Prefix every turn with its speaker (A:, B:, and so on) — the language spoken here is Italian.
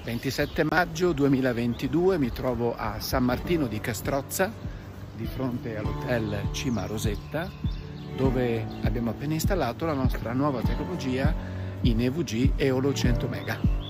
A: 27 maggio 2022 mi trovo a San Martino di Castrozza, di fronte all'hotel Cima Rosetta, dove abbiamo appena installato la nostra nuova tecnologia in EVG Eolo 100 MB.